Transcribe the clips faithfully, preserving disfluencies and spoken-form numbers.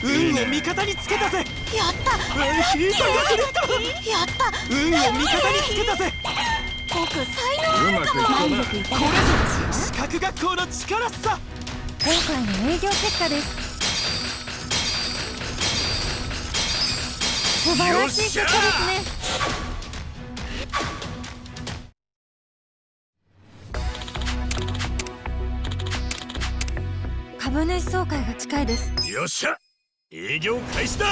運を味方につけたぜ。やった。ラッキー。やった。運を味方につけたぜ。僕才能あるかも。満足いただきました。資格学校の力っさ。 今回の営業結果です。素晴らしい結果ですね。株主総会が近いです。 よっしゃ、営業開始だ。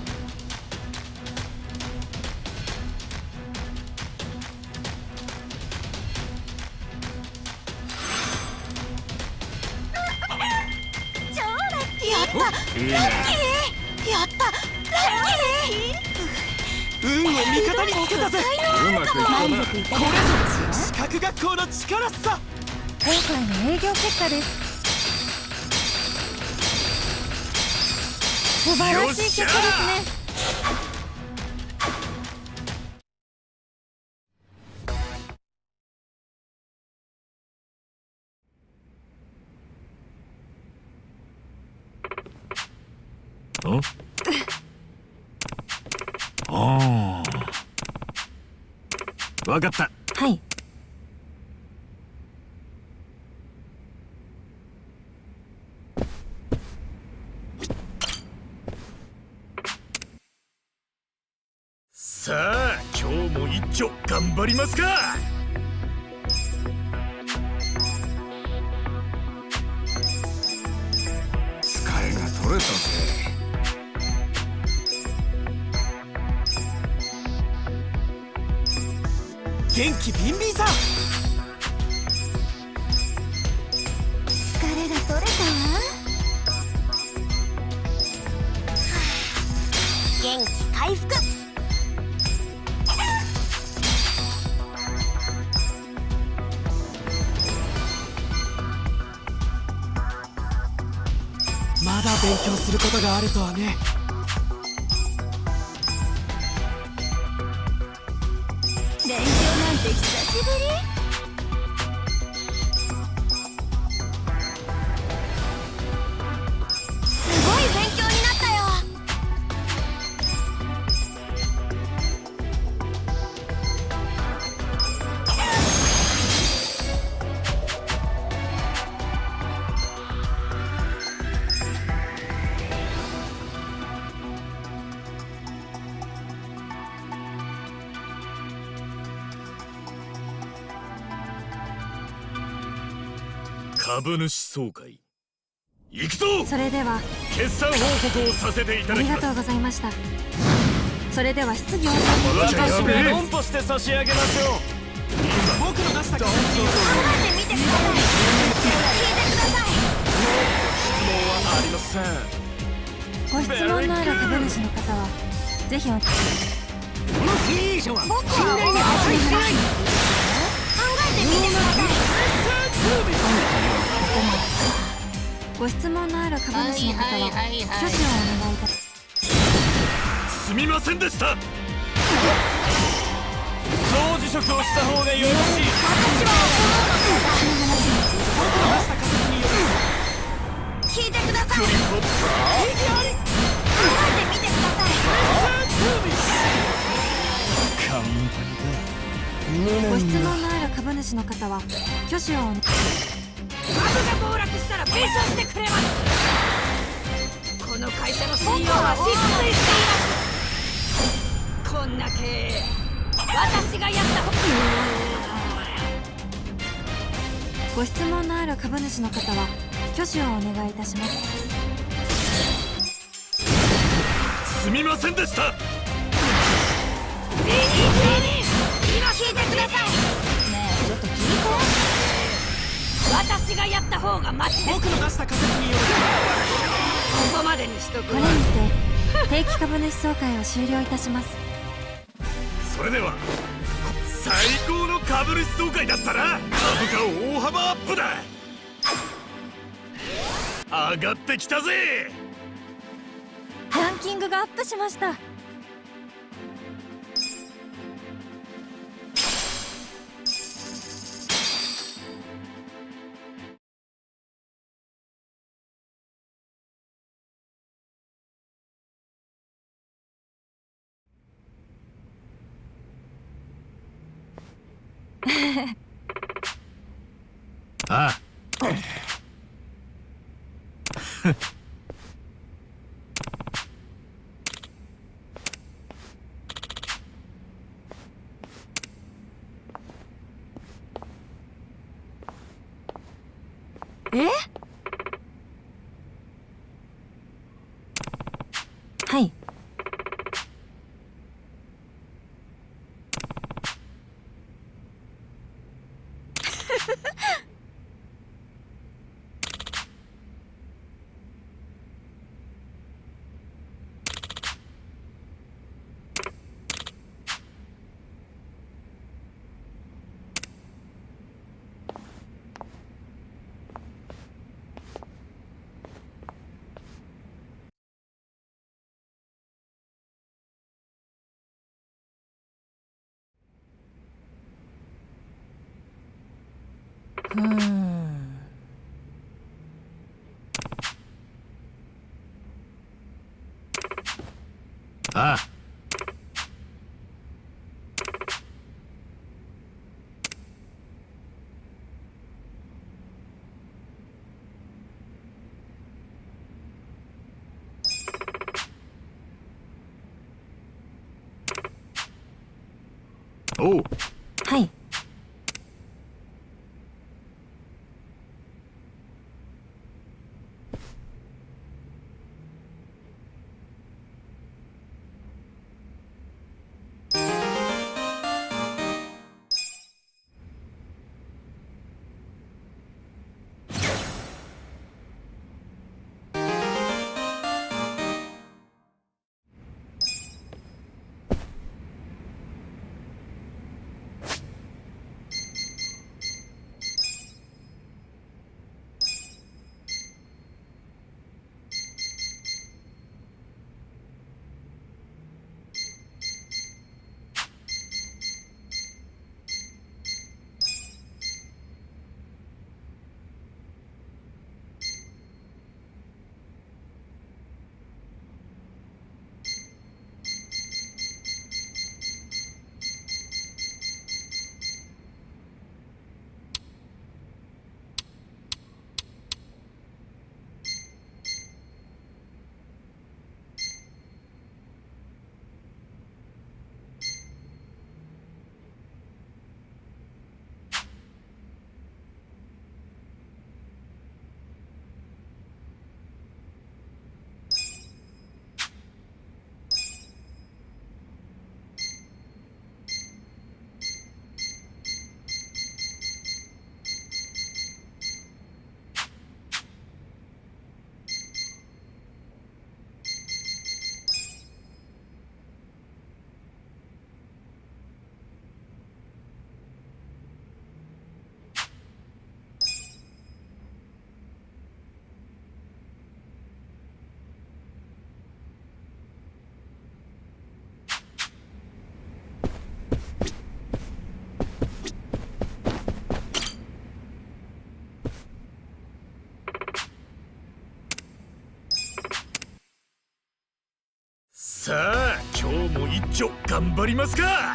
超ラッキー。やった。ラッキー。やった。ラッキー。運を味方につけたぜ。うまくいったな。これぞ資格学校の力っさ。 今回の営業結果です。素晴らしい結果ですね。 ん？ああ、わかった。 はい。 さあ、今日も一丁頑張りますか。 疲れが取れたぜ。 元気ビンビンさん。 疲れが取れたわ。 元気回復。まだ勉強することがあるとはね。 練習なんて久しぶり。 すごい勉強になったよ。 株主総会行くぞ。 それでは決算報告をさせていただきます。 ありがとうございました。それでは質疑応答私が論として差し上げましょう。僕の出した考えてみてください。聞いてください。質問はありません。 ご質問のある株主の方はぜひおこの経営者は僕は信頼に値しない。考えてみてください。 ご質問のある株主の方は挙手をお願いいたしすみませんでした。 総辞職をした方がよろしい。私は僕の出した仮説による。聞いてください。考えてみてください。 ご質問のある株主の方は挙手をお願い。 株が暴落したら弁償してくれます。この会社の シーイーオー は失墜しています。こんな経営私がやったほう。 ご質問のある株主の方は挙手をお願いいたします。 すみませんでした。 ぜひぜひ今聞いてください。ねえちょっと聞いて。私がやった方がマシです。僕の出した仮説による。ここまでにしとく。 これにて定期株主総会を終了いたします。 それでは最高の株主総会だったな。株価大幅アップだ。上がってきたぜ。 ランキングがアップしました。 ああえ？はい。うーん。 ああおう。 はい。 さあ今日も一丁頑張りますか。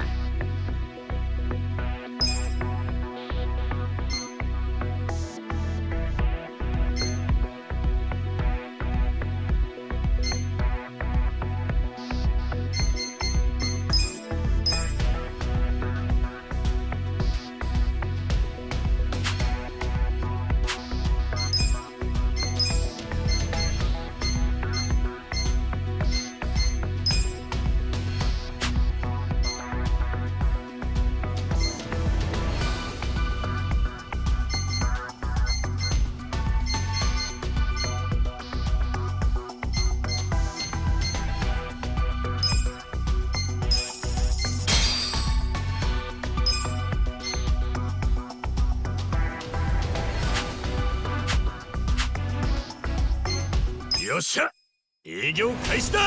よっしゃ、営業開始だ。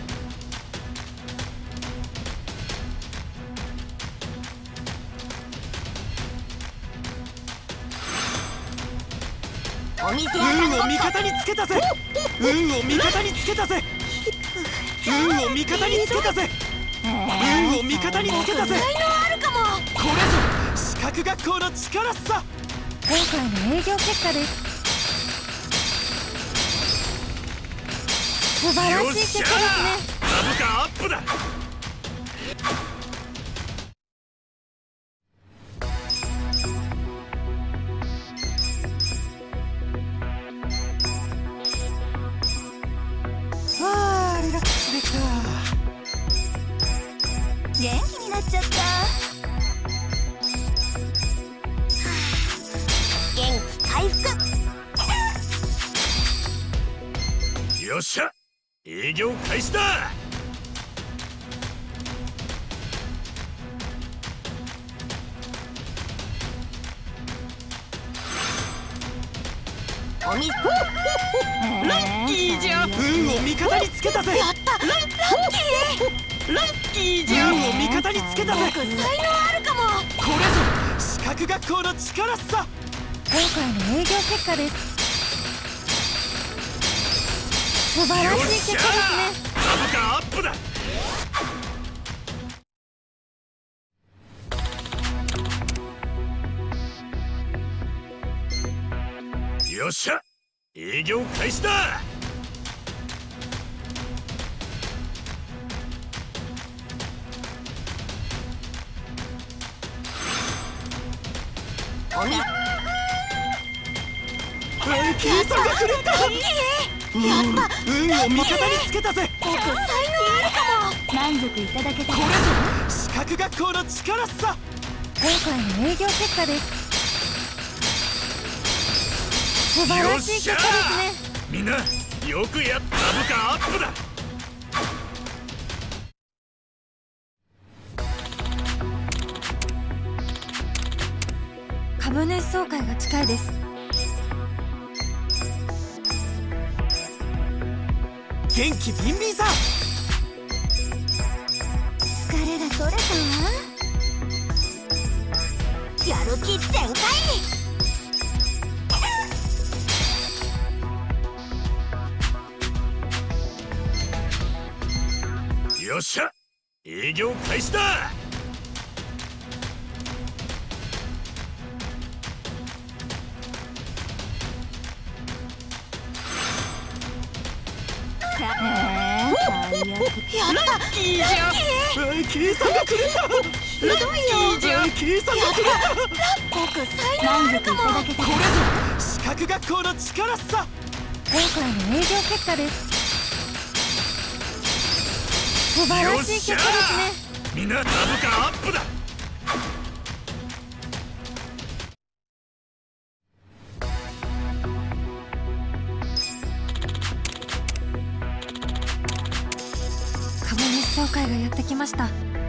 お店屋さん運を味方につけたぜ。運を味方につけたぜ。運を味方につけたぜ。運を味方につけたぜ。 才能あるかも。 これぞ格学校の力さ。 今回の営業結果です。素晴らしい結果ですね。 株価アップだ。 あー、リラックスできた。 元気になっちゃった。元気回復。 よっしゃ、営業開始だ。 お水。 ラッキーじゃ。運を味方につけたぜ。 やった。ラッキー。 ラッキーじゃ。運を味方につけたぜ。 僕才能あるかも。 これぞ資格学校の力さ。 今回の営業結果です。素晴らしい結果ですね。 株価アップだ。よっしゃ、営業開始だ。 お水。 計算が狂った。 ラッキー。やった。 運を味方につけたぜ。 僕才能あるかも。満足いただけた。 これぞ資格学校の力さ。 今回の営業結果です。素晴らしい結果ですね。 みんなよくやった。株価アップだ。 株主総会が近いです。 元気ビンビンさ。 疲れが取れたわ。やる気全開。 よっしゃ、営業開始だ。 やった。 ラッキーじゃ。計算が狂った。ラッキーじゃ。計算が狂った。 僕才能あるかも。 これぞ資格学校の力さ。 今回の営業結果です。素晴らしい結果ですね。 みんな株価アップだ。 株主総会がやってきました。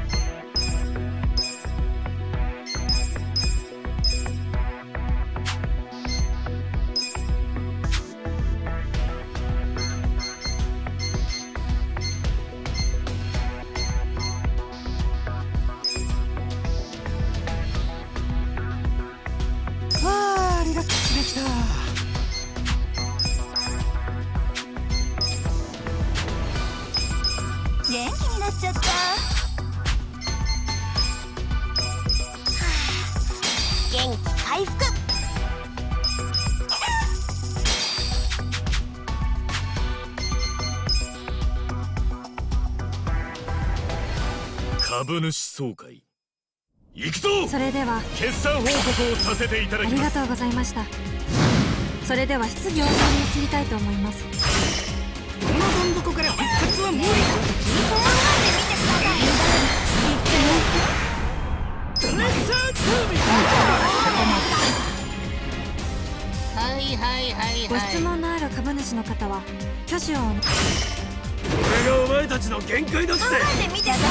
あー、リラックスできた。 元気になっちゃった。元気回復。 株主総会行くぞ。 それでは決算報告をさせていただあきます。 りがとうございました。それでは質疑応答に移りたいと思います。 このどん底から復活は無理だ。 考えてみてください。 プレッシャー準備。 はいはいはいごはい。 質問のある株主の方は挙手をお願い。 これがお前たちの限界だって。 考えてみてください。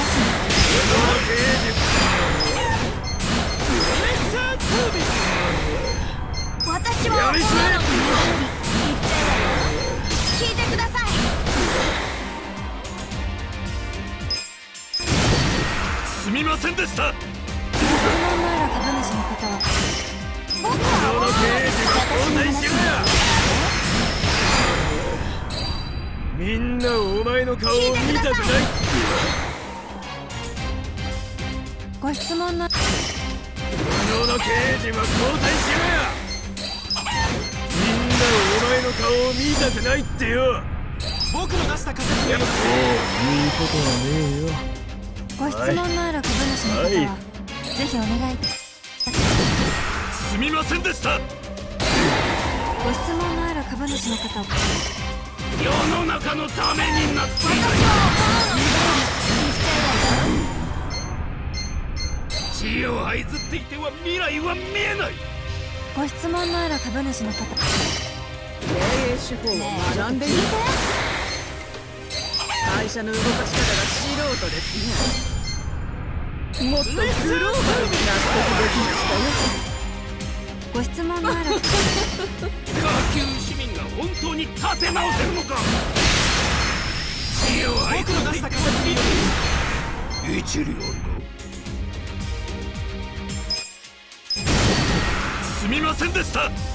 私はやめちまえ。 聞いてください。 すみませんでした。 ご質問のある株主の方は僕はこの経営陣は交代しろや。みんなお前の顔を見たくない。 ご質問のの刑事は交代しろよ。みんなお前の顔を見たくないってよ。 僕の出した仮説によって言うことはねえよ。 ご質問のある株主の方は、ぜひお願い。 すみませんでした。 ご質問のある株主の方は、 世の中のためになっていない。知恵を這いずっていては未来は見えない。 ご質問のある株主の方、 経営手法を学んでいる。会社の動かし方が素人ですね。もっとグローバルに納得できましたよ。 ご質問のある下級市民が本当に立て直せるのか。知恵を這い僕の出した仮説によって一理あるか。すみませんでした。世の中の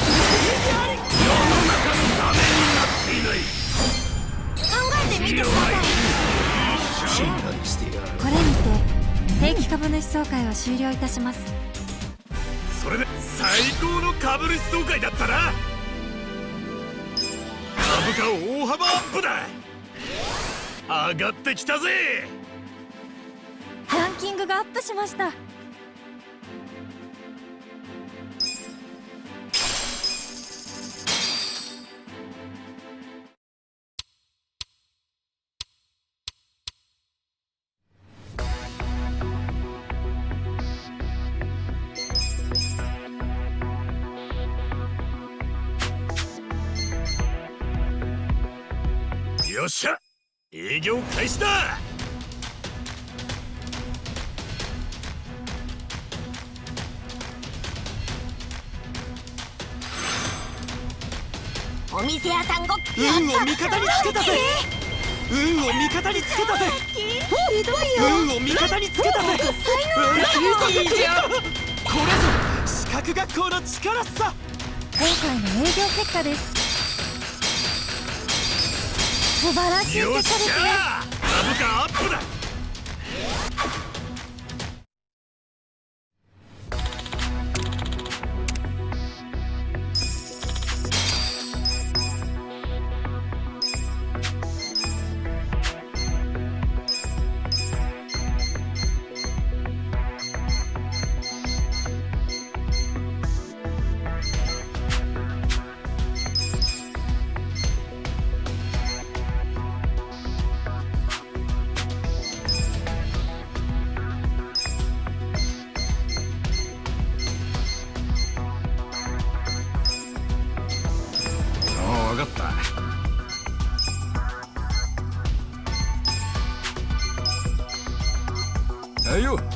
ためになっていない。 考えてみてください。 信頼してやる。 これにて定期株主総会を終了いたします。 それで最高の株主総会だったな。株価大幅アップだ。上がってきたぜ。 ランキングがアップしました。 よっしゃ、営業開始だ。 お店屋さんごっこ運を味方につけたぜ。運を味方につけたぜ。 ひどいよ。 運を味方につけたぜ。いいじゃん。これぞ資格学校の力さ。 今回の営業結果です。素晴らしい結果ですね。 株価アップだ。分かった。はいよ。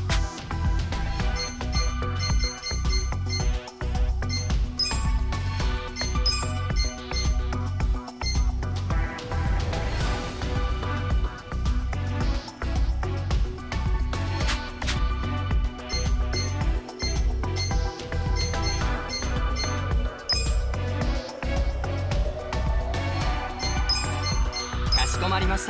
かしこまりました。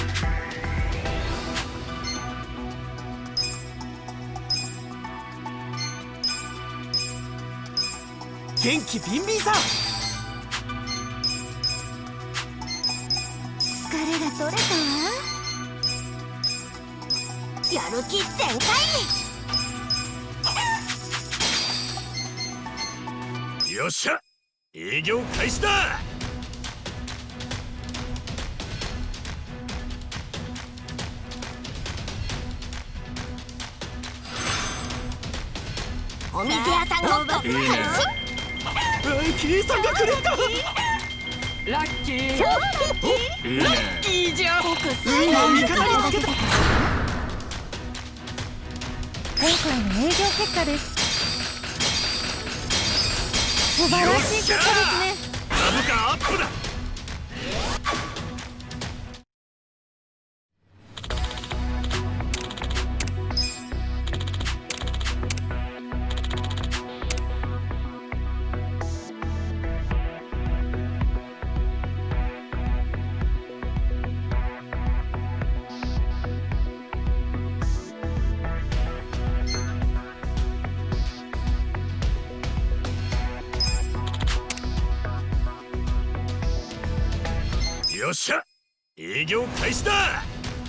元気ビンビンさん。 疲れが取れたわ。やる気全開。 よっしゃ、営業開始だ。 お店屋さんごっこ開始。 計算がくれた。 ラッキー。 超ラッキー。 いいね。 いいじゃん。 僕運最を味高の方につけた。 今回の営業結果です。素晴らしい結果ですね。 株価アップだ。 よっしゃ、営業開始だ。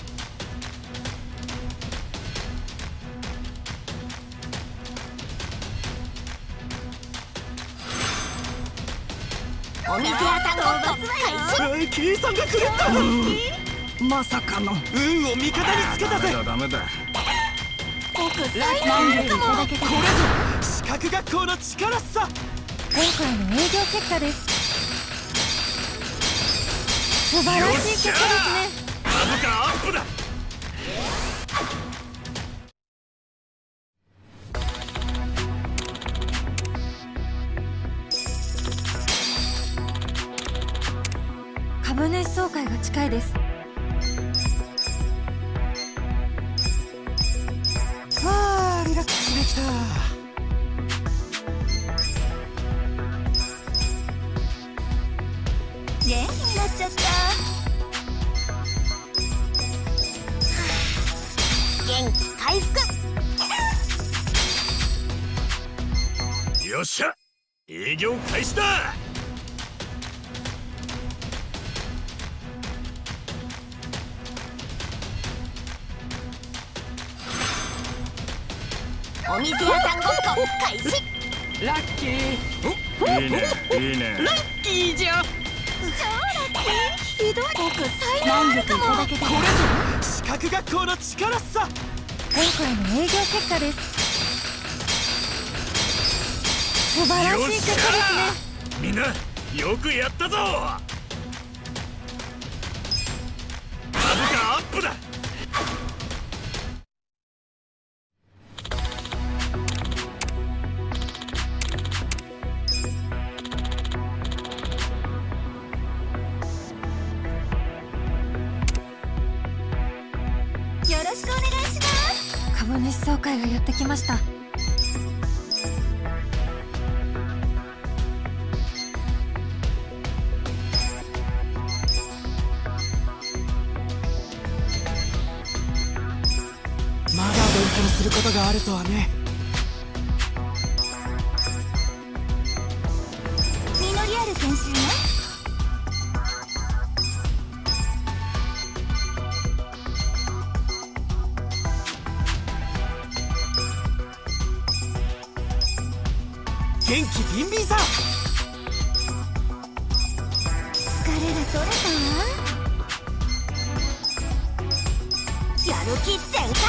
お店屋さんごっこ開始。 計算が狂った。まさかの運を味方につけたぜ。 ダメだ。 僕才能あるかも。 これぞ資格学校の力さ。 今回の営業結果です。素晴らしい結果ですね。 株価アップだ。 株主総会が近いです。 あーリラックスできた。 元気になっちゃった。元気回復。 よっしゃ、営業開始だ。 お店屋さんごっこ開始。 ラッキー。 いいねいいね。 ラッキーじゃ。 超ラッキー。ひどい。僕才能あるかも。 これぞ資格学校の力さ。 今回の営業結果です。素晴らしい結果ですね。 みんなよくやったぞ。株価アップだ。 よろしくお願いします。 株主総会がやってきました。 まだ勉強することがあるとはね。 実りある研修ね。 元気ビンビンさ。 疲れが取れた？やる気全開。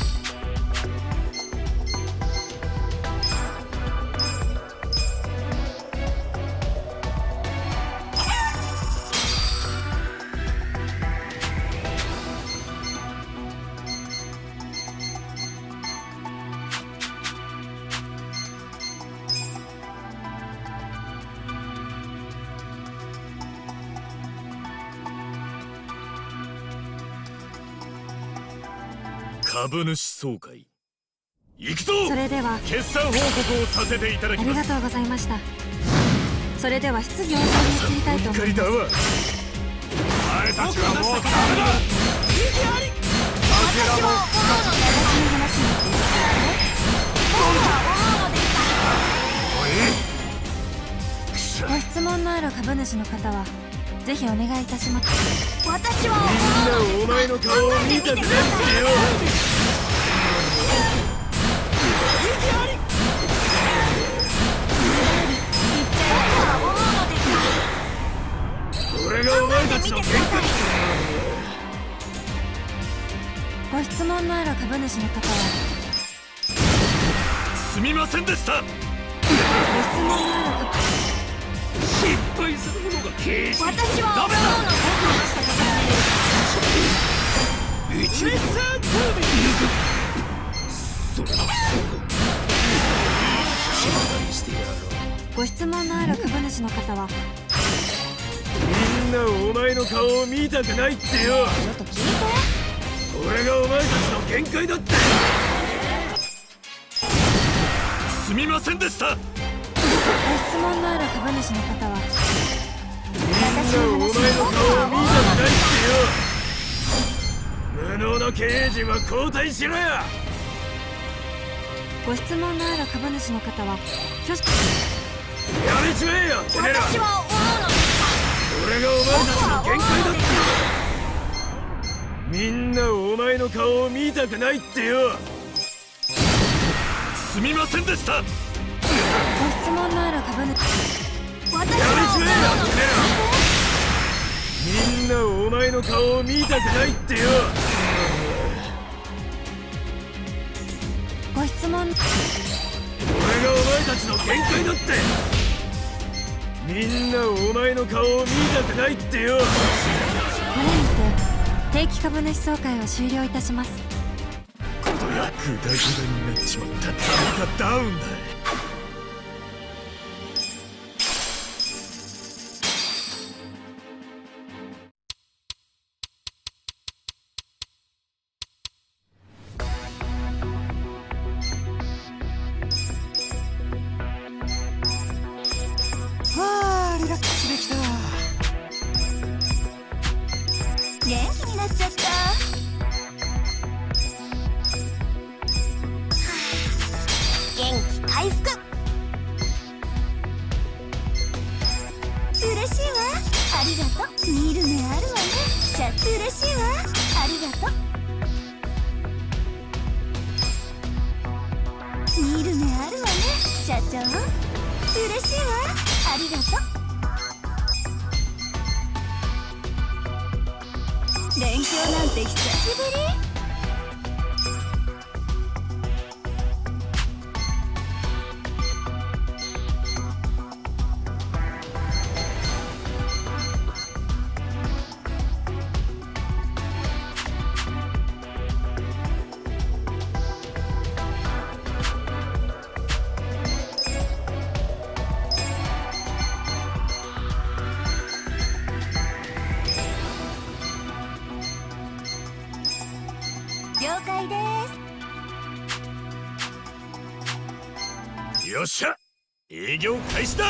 株主総会行くぞ。 それでは決算報告をさせていただあきます。 りがとうございました。それでは質疑応答に移りたいと思います。 おわ。お前たちはもうダメだ。 私は思うので。私の話に聞いてください。僕は思うのですから。 ご質問のある株主の方はぜひお願いいたします。 私は思うのです。 みんなお前の顔を見たくなってよ。これがお前たちの限界。 ご質問のある株主の方はすみませんでした。 ご質問のある株失敗する者が経営者。 私は思うのです。 一列それはそう心配してやろう。 ご質問のある株主の方はみんなお前の顔を見たくないってよ。 ちょっと聞いて。 これがお前たちの限界だって。すみませんでした。 ご質問のある株主の方はみんなお前の顔を見たくないってよ。無能の経営陣は交代しろよ。 ご質問のある株主の方は挙手。 やめちまえよてめえら。 私は思うのです。 俺れがお前たちの限界だって。みんなお前の顔を見たくないってよ。すみませんでした。 ご質問のある株主。 やめちまえよ、みんなお前の顔を見たくないってよ。 ご質問。 これがお前たちの限界だって。みんなお前の顔を見たくないってよ。 これにて定期株主総会を終了いたします。 このやグダグダになっちまった株価ダウンだ。 はあ、リラックスできた。 元気になっちゃった。元気回復。嬉しいわ、ありがとう。見る目あるわね。ちゃって嬉しいわ、ありがとう。見る目あるわね、社長。嬉しいわ、ありがとう。勉強なんて久しぶり。了解です。 よっしゃ、営業開始だ。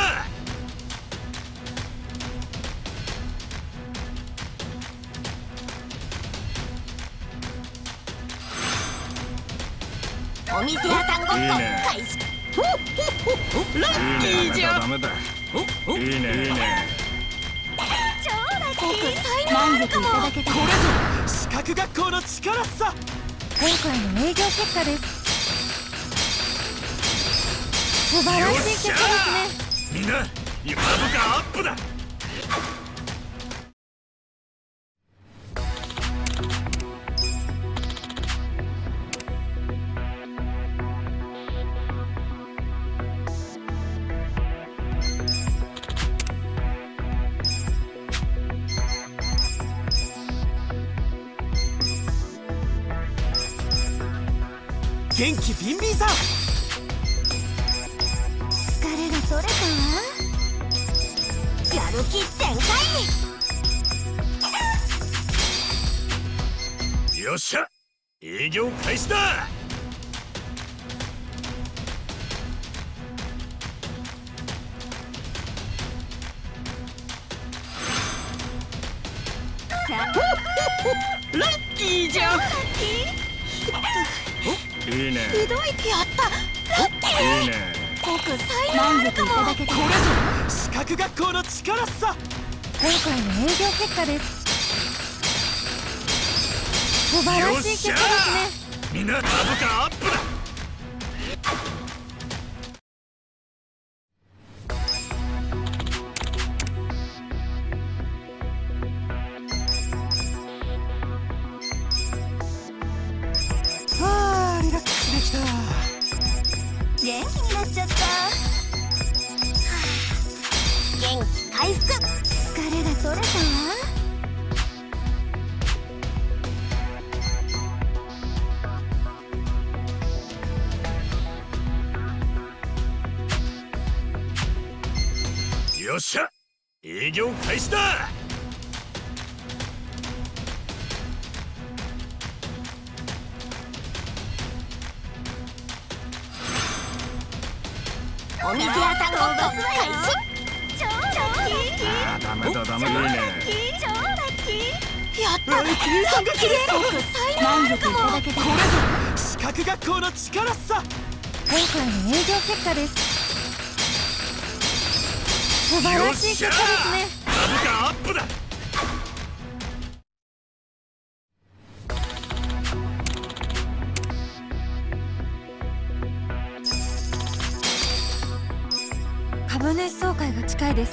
お店屋さんごっこ開始。 ラッキーじゃん。 ダメだ。いいねいいね。 超ラッキー。才能あるかも。これぞ資格学校の力さ。 今回の営業結果です。素晴らしい結果ですね。 みんな今株価アップだ。 元気ビンビンさん。 疲れが取れたわ。やる気全開。 よっしゃ、営業開始だ。 ラッキーじゃん。 ラッキー。 いいね。 ひどい。やった。ラッキー。 いいね。 僕才能あるかも。 これぞ資格学校の力さ。 今回の営業結果です。素晴らしい結果ですね。 みんな株価アップだ。 はあ、リラックスできた。 元気になっちゃった。元気回復。疲れが取れたわ。 よっしゃ、営業開始だ。 お店屋さんごっこ開始。超ラッキー。 あーダメだダメだ。いいね。 超ラッキー。やった。 計算が切れた。 僕才能あるかも。 これぞ資格学校の力さ。 今回の営業結果です。素晴らしい結果ですね。 株価アップだ。 たいです。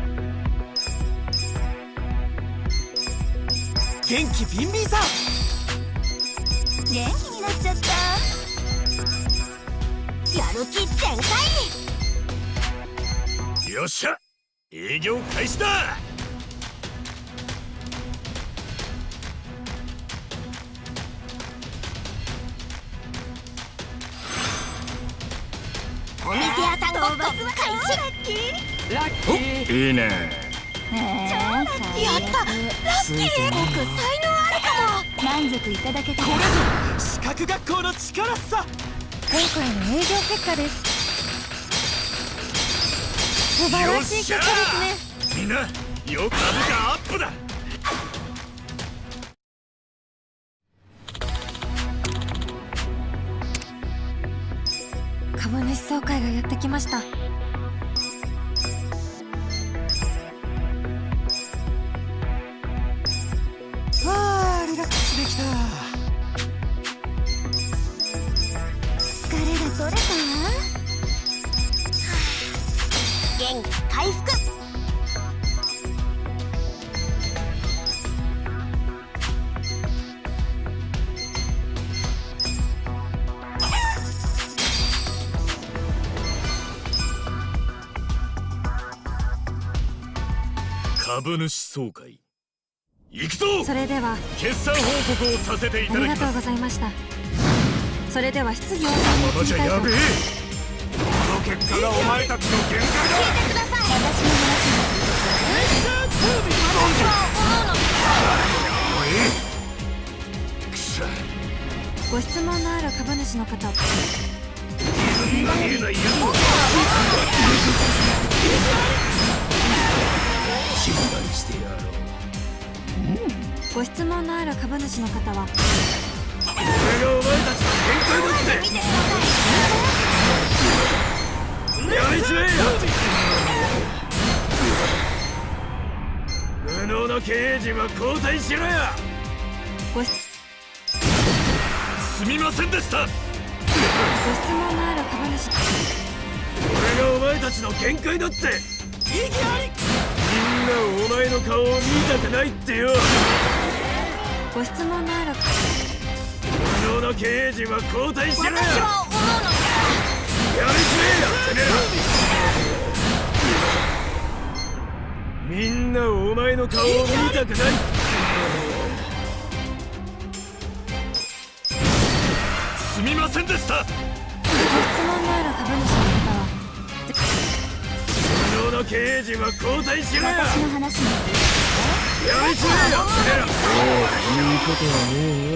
元気ビンビンさん、 元気になっちゃった。やる気全開。 よっしゃ、営業開始だ。 お店屋さんごっこ開始。 ラッキー。 いいね。 やったラッキー。僕才能あるかも。満足いただけた。 これぞ資格学校の力さ。 今回の営業結果です。素晴らしい結果ですね。 みんな、よく株価アップだ。 株主総会がやってきました。 あー、リラックスできた。 疲れが取れた。元気回復。 株主総会行くぞ。 それでは決算報告をさせていありがとうただきます。 ございました。それでは質疑応答このに移りたいと。 じゃやべえ。この結果がお前たちの限界だ。 聞いてください。私の話くしゃ、 ご質問のある株主の方、 自分が見えないやつを心配してやろう。 ご質問のある株主の方はこれがお前たちの限界だって。 見てください。 やめちまえよ。無能な経営陣は交代しろや。 ご質すみませんでした。 ご質問のある株主、 これがお前たちの限界だって。意義あり。みんなお前の顔を見たくないってよ。 ご質問のある無能な経営陣は交代しろや。 私は思うのです。 やめちまえよてめえら。みんなお前の顔を見たくない。すみませんでした。 ご質問のある株主の方は無能な経営陣は交代しろや。 私の話もやめちまえよてめえら。 言うことはねえよ。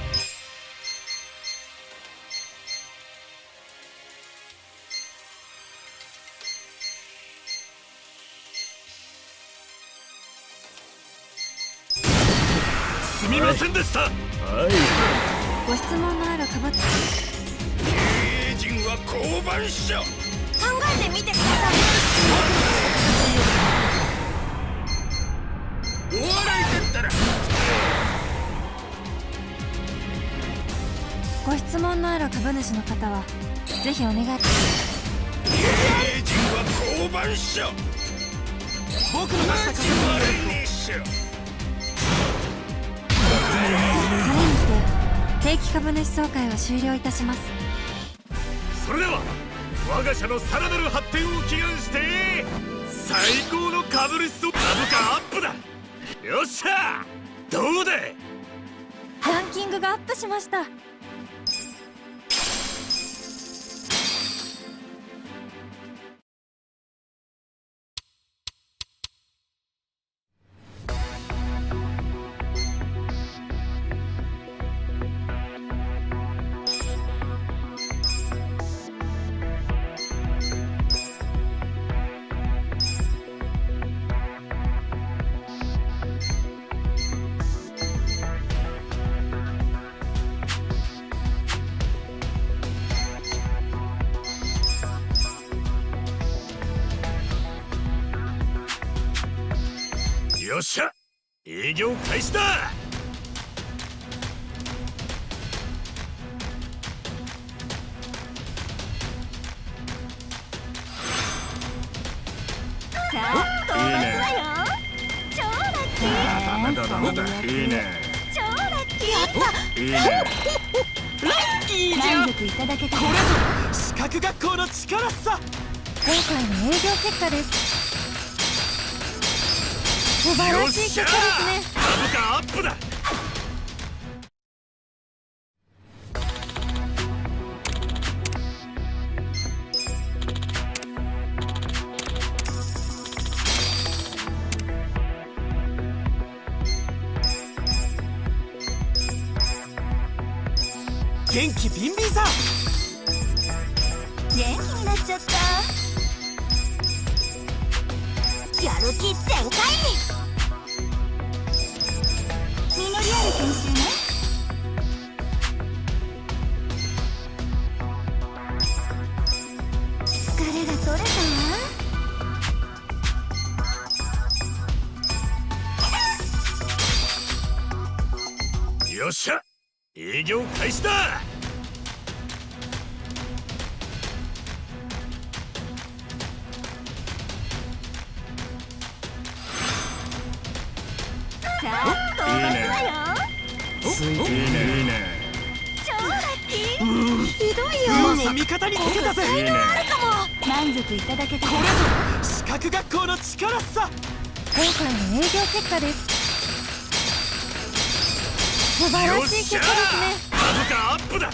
すみませんでした。 はい。 ご質問のある株主、 経営陣は降板しちゃ。 考えてみてください。 お笑いだったら。 ご質問のある株主の方はぜひお願い。 経営陣は降板しちゃ。 僕の出した価格ににしちゃ。 これにて定期株主総会は終了いたします。 それでは我が社のさらなる発展を祈願して最高の株主総株価アップだ。よっしゃ、どうだ。 ランキングがアップしました。 よっしゃ、営業開始だ。 さあ飛ばすわよ。超ラッキー。 ダメだダメだ。いいね。 超ラッキー。やった。 いいね。 ラッキーじゃん。 満足いただけた。 これぞ資格学校の力さ。 今回の営業結果です。素晴らしい結果ですね。 株価アップだ。 元気ビンビンさん。 元気になっちゃった。やる気全開。実りある研修ね。疲れが取れたわ。 よっしゃ、営業開始だ。 さあ飛ばすわよ。 ついていいねいいね。 超ラッキー。ひどいよ。 運を味方につけたぜ。 いいね。 満足いただけた。 これぞ資格学校の力さ。 今回の営業結果です。素晴らしい結果ですね。 株価アップだ。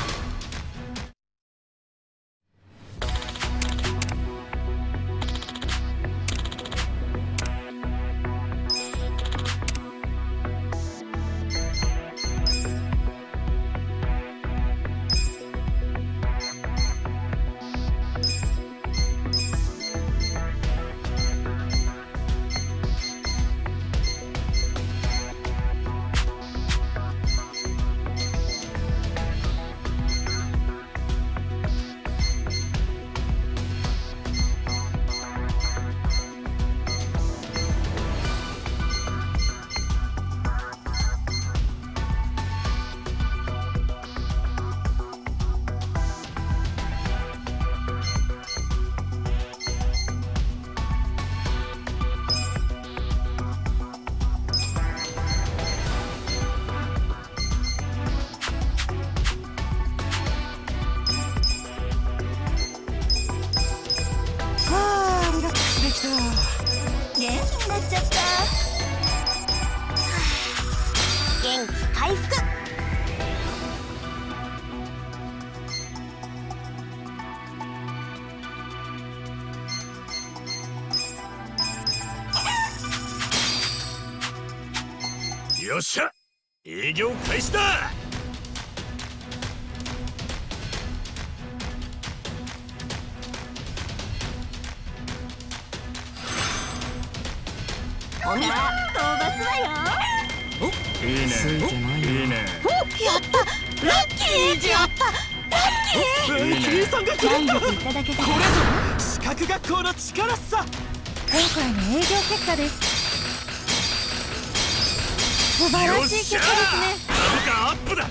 元気になっちゃった。元気回復。 よっしゃ、営業開始だ。 おみさ飛ばすわよ。 いいねいいね。 やったラッキー。やったラッキー。 計算が狂った。 満足いただけた。 これぞ資格学校の力さ。 今回の営業結果です。素晴らしい結果ですね。 株価アップだ。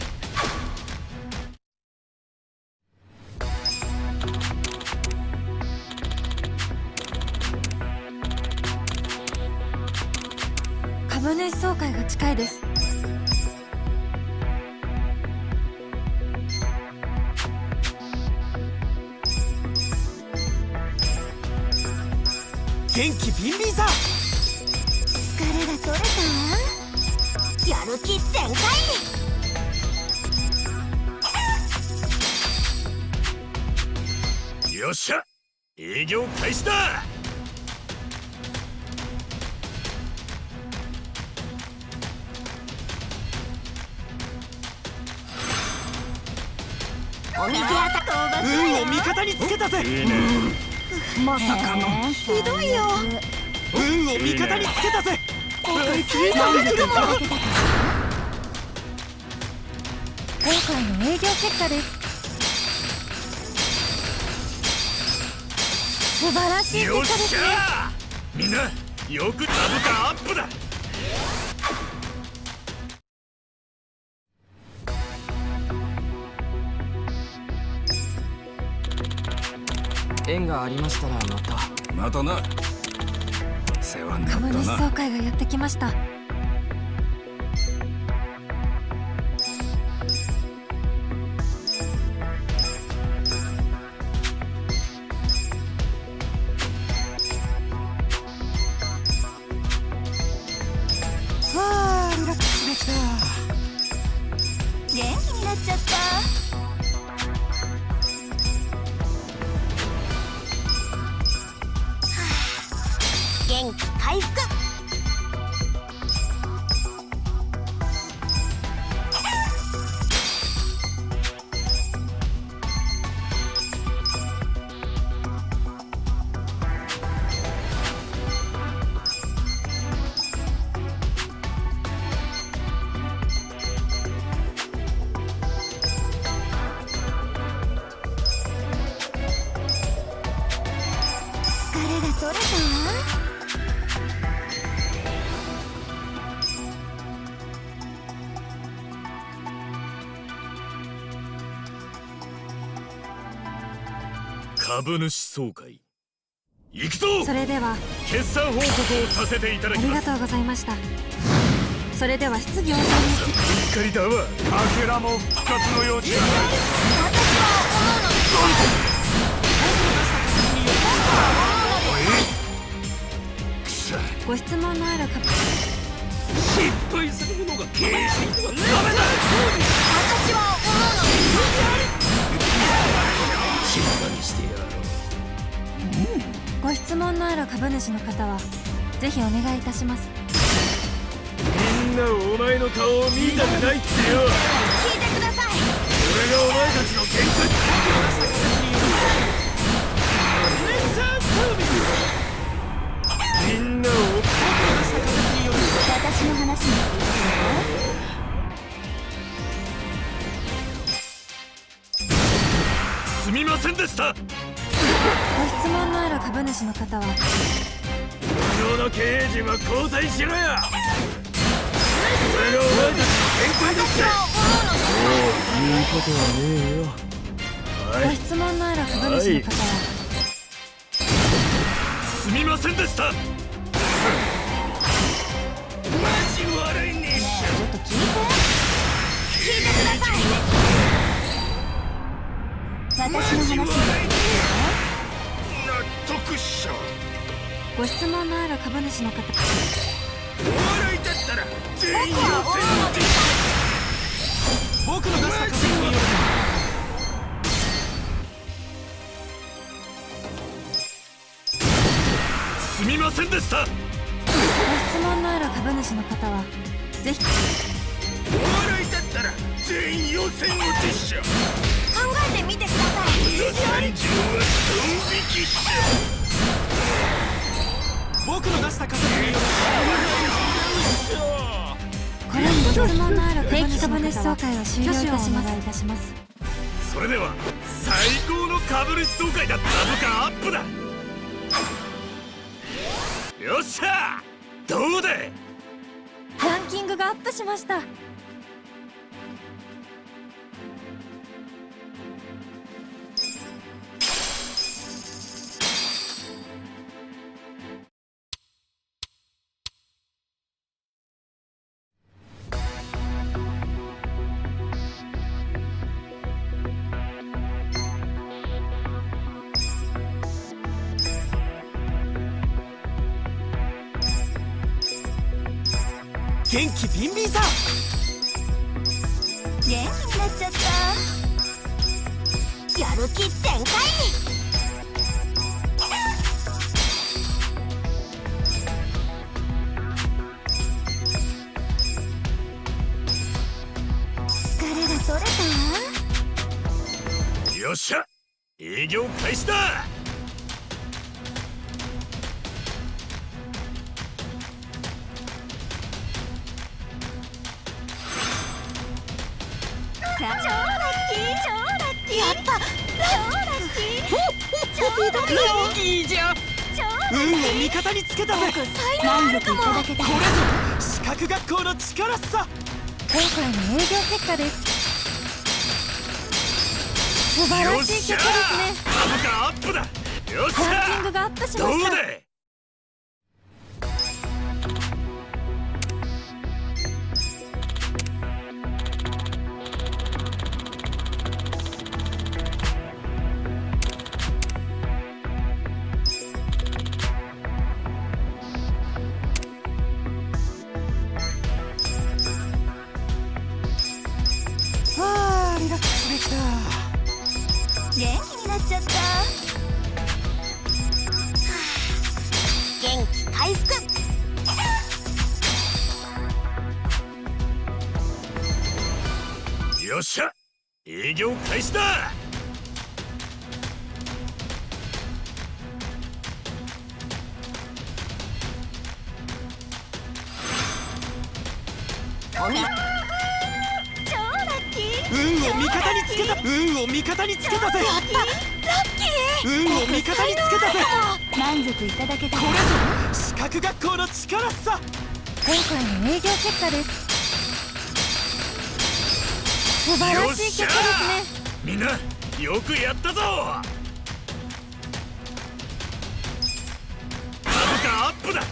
株主総会が近いです。 元気ビンビンさん。 疲れが取れたわ。やる気全開。 よっしゃ、営業開始だ。 お店屋さん飛ばすわ運よ。 を味方につけたぜ。 いいね。 まさかのひどいよ。 運を味方につけたぜ。計算が満足い狂ったた。 だけた。今回の営業結果です。素晴らしい結よっし果ですね。 ゃ、みんなよく株価アップだ。 縁がありましたらまた。 またな。 世話になった株主な。 総会がやってきました。 あーリラックスできた。 元気になっちゃった。元気回復。疲れが取れた？ 株主総会行くぞ。 それでは決算報告をさせていただあきます。 りがとうございました。それでは質疑応答にしっかりだわ。かけらも復活の余地がない。くさご質問のある方、 失敗するのが経営者はダメだ。 私は思うの。 静かにしてやろう。 ご質問のある株主の方はぜひお願いいたします。 みんなお前の顔を見たくないってよ。 聞いてください。 俺がお前たちの限界。みんなを私の話も聞いてすみませんでした。 ご質問のある株主の方は無能の経営陣は交代しろや。俺がお前たちの限界だって。 言うことはねえよ。 ご質問のある株主の方はすみませんでした。マジ悪いね。 ちょっと聞いて聞いてください。私の話も聞いて。 納得っしょ。 ご質問のある株主の方、 お笑いだったら全員予選を実施。 僕の出した稼ぎによる。 すみませんでした。 ご質問のある株主の方はぜひお笑いだったら全員予選を実施。 考えてみてください。 この惨状はドン引きしちゃ僕の出した稼ぎによる。 これにご質問のある定期株主総会を終了いたします。お願いいたします。 う。それでは最高の株主総会だ。株価アップだ。よっしゃ。どうだ。 ランキングがアップしました。 元気ビンビンさ。 元気になっちゃった。やる気全開。疲れが取れた？ よっしゃ。営業開始だ。 超ラッキー、超ラッキー。やった。超ラッキー。超ラッキー。 いいじゃん。運を味方につけたぜ。 才能あるかも。 これぞ資格学校の力さ。 今回の営業結果です。素晴らしい結果ですね。 株価アップだ。よっしゃ。 ランキングがアップしました。 どうだ。 た。 元気になっちゃった。元気回復。 よっしゃ、営業開始だ。 超ラッキー。 運を味方につけた。運を味方につけたぜ。 やった、ラッキー。 運を味方につけたぜ。 満足いただけた。 これぞ資格学校の力さ。 今回の営業結果です。素晴らしい結果ですね。 みんなよくやったぞ。株価アップだ。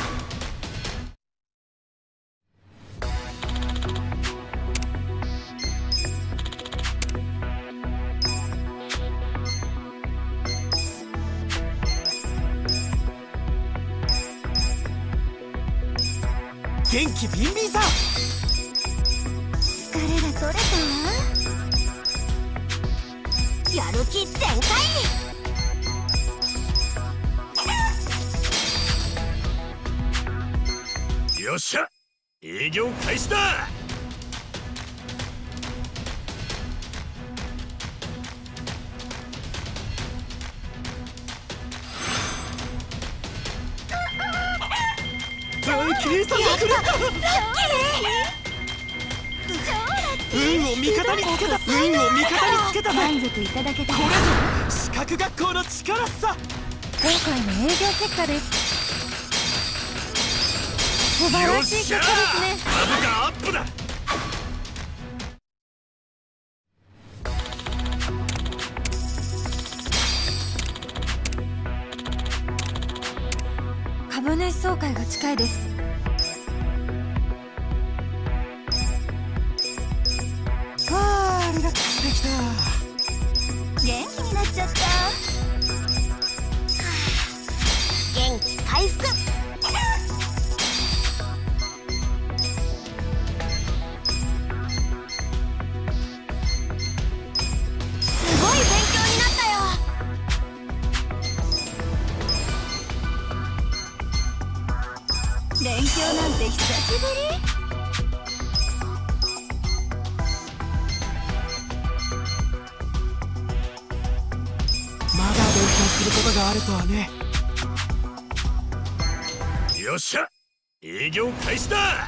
元気ビンビンさん。 疲れが取れた。やる気全開。 よっしゃ、営業開始だ。 計算が狂った。運を味方につけた。運を味方につけたぜ。 満足いただけた。 これぞ資格学校の力さ。 今回の営業結果です。素晴らしい結果ですね。 株価アップだ。 株主総会が近いです。 あー、リラックスできた。 元気になっちゃった。元気回復。すごい勉強になったよ。勉強なんて久しぶり。 まだ勉強することがあるとはね。 よっしゃ、営業開始だ。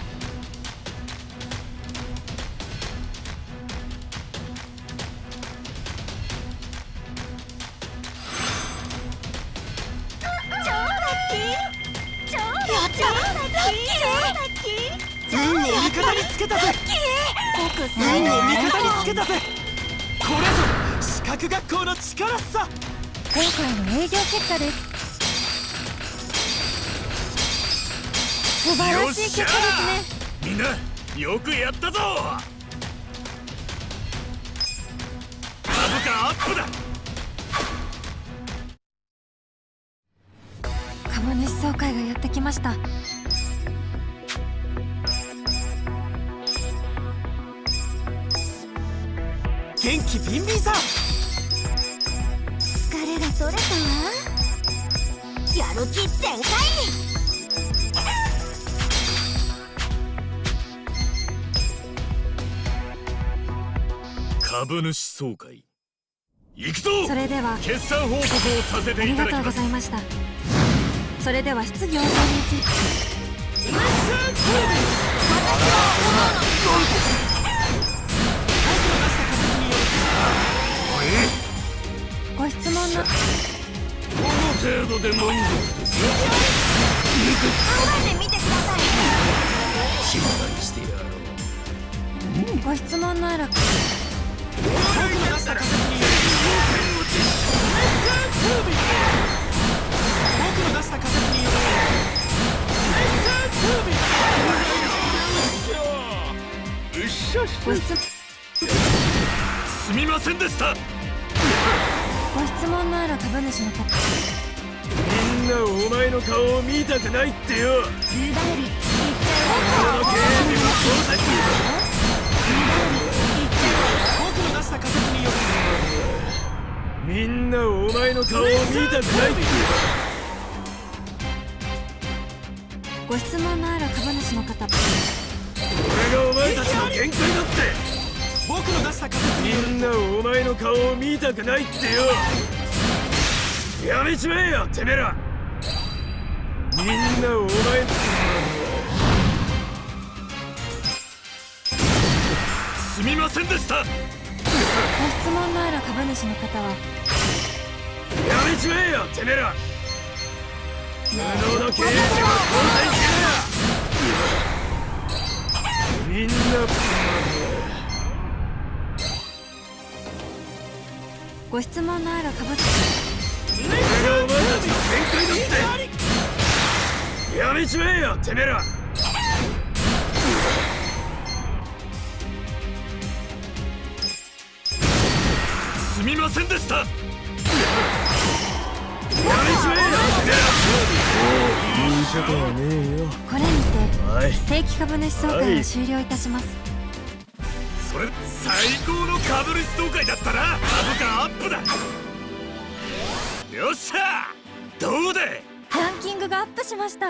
超ラッキー。超ラッキー。ラッキー。 運を味方につけたぜ。 僕さ、 運を味方につけたぜ。これぞ資格学校の力さ。 今回の営業結果です。素晴らしい結果ですね。 みんなよくやったぞ。株価アップだ。 株主総会がやってきました。 元気ビンビンさん。 疲れが取れたわ。やる気全開。 株主総会行くぞ。 それでは決算報告をさせあていりがとうごただきます。 ざいました。それでは質疑応答について。ご質問のこの程度で満足ですよ。 考えてみてください。 心配してやろう。 ご質問のある僕の出した仮説によご質すみませんでした。 ご質問のある株主の方。 みんなお前の顔を見たくないってよ。 ズバリ言っちゃ俺の経営にもそうだし。 僕の出した仮説によるの顔を見たくないってよ。 ご質問のある株主の方、 これがお前たちの限界だって。 僕の出した数みんなお前の顔を見たくないってよ。やめちまえよてめえら。みんなお前すみませんでした。 ご質問のある株主の方はやめちまえよてめえら。無能の経営者は交代しろよ。みんなご質問のある株主、 これがお前たちの限界だって。やめちまえよてめえら。 すみませんでした。 やめちまえよてめえら。いいことはねえよ。 これにはいて定期株主総会を終了いたします。 それ最高の株主総会だったな。株価アップだ。よっしゃ、どうだい。 ランキングがアップしました。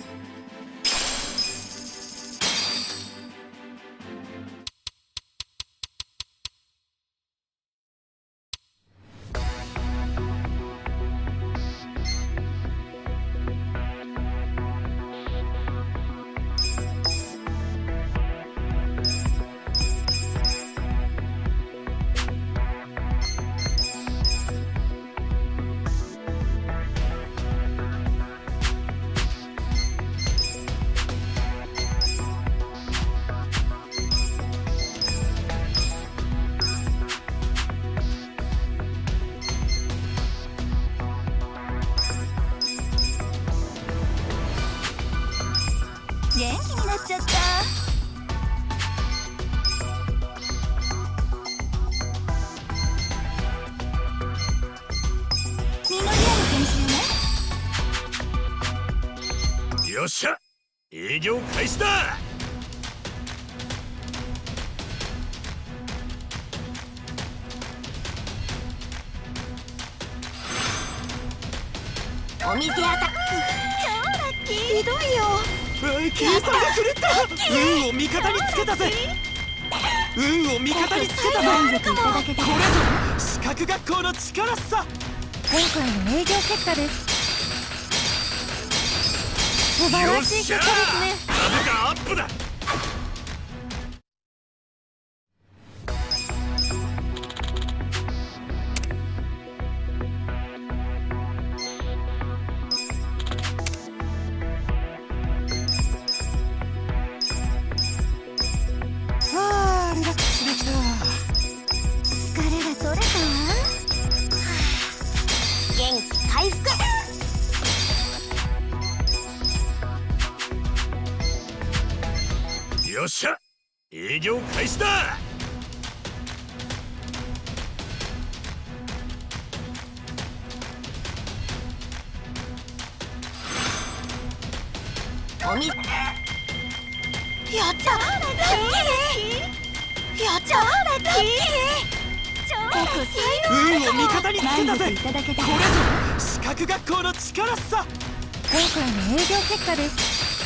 元気になっちゃった。実りある研修ね。 よっしゃ、営業開始だ。 お店屋さん、超ラッキー。ひどいよ。 計算が狂った。運を味方につけたぜ。運を味方につけたぜ。 満足いただけた。 これぞ資格学校の力さ。 今回の営業結果です。素晴らしい結果ですね。 株価アップだ。 ああ、リラックスできた。 疲れが取れたわ。元気回復。 よっしゃ、営業開始だ。 おみやったラッキー。やったラッキー。僕才能運を味方につけたぜ。 満足いただけた。 これぞ資格学校の力さ。 今回の営業結果です。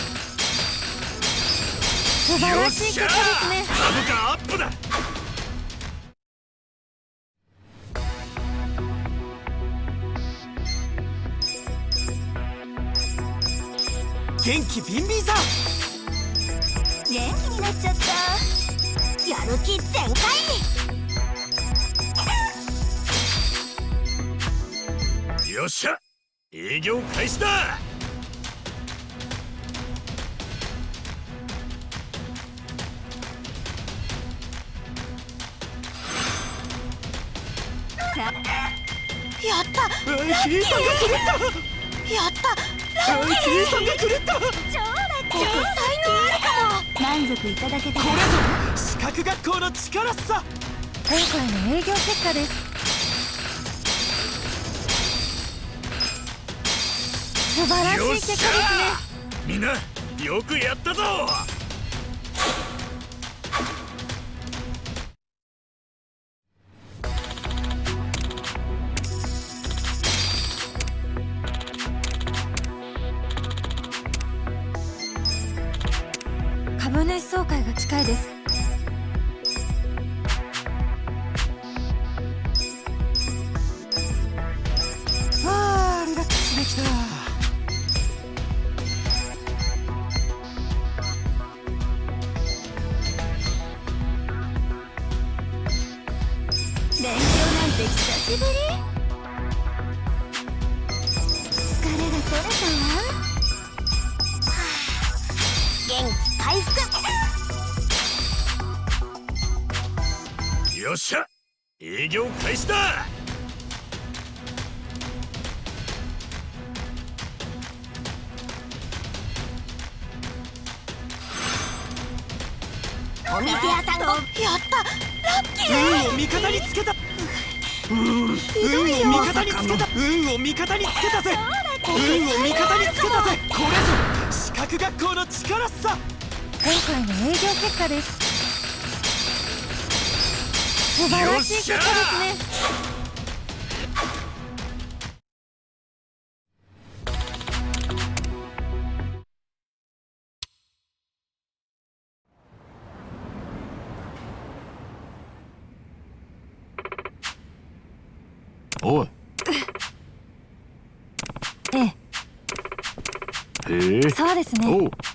素晴らしい結果ですね。 株価アップだ。 元気ビンビンさ。 元気になっちゃった。やる気全開。 よっしゃ、営業開始だ。 やった計算が狂った。 やった計算が狂った。 超ラッキー。僕才能あるかも。 満足いただけた。 これぞ資格学校の力さ。 今回の営業結果です。素晴らしい結果ですね。 みんなよくやったぞ。 株主総会が近いです。 あーリラックスできた。 勉強なんて久しぶり。疲れが取れたわ。元気回復。 よっしゃ、営業開始だ。 お店屋さんごやった。ラッキー。 運を味方につけた。うん、運を味方につけた。運を味方につけたぜ。運を味方につけたぜ。これぞ資格学校の力さ。 今回の営業結果です。素晴らしい結果ですね。 おい。 ええ。 へえ。 そうですね。 おう。